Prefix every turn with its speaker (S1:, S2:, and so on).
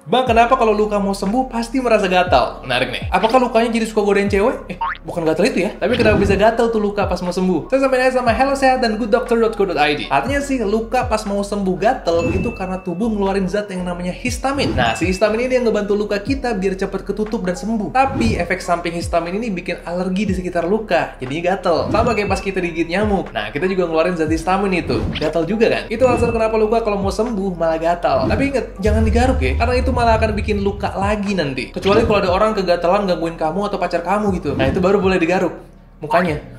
S1: Bang, kenapa kalau luka mau sembuh pasti merasa gatal? Menarik nih. Apakah lukanya jadi suka godain cewek? Bukan gatal itu ya. Tapi kenapa bisa gatal tuh luka pas mau sembuh? Saya sampai nanya sama Hello Sehat dan gooddoctor.co.id. Artinya sih, luka pas mau sembuh gatal itu karena tubuh ngeluarin zat yang namanya histamin. Nah, si histamin ini yang ngebantu luka kita biar cepat ketutup dan sembuh. Tapi efek samping histamin ini bikin alergi di sekitar luka, jadinya gatal. Sama kayak pas kita digigit nyamuk. Nah, kita juga ngeluarin zat histamin itu. Gatal juga kan? Itu alasan kenapa luka kalau mau sembuh malah gatal. Tapi inget, jangan digaruk ya. Karena itu malah akan bikin luka lagi nanti. Kecuali kalau ada orang kegatalan gangguin kamu atau pacar kamu gitu. Nah, itu baru boleh digaruk mukanya.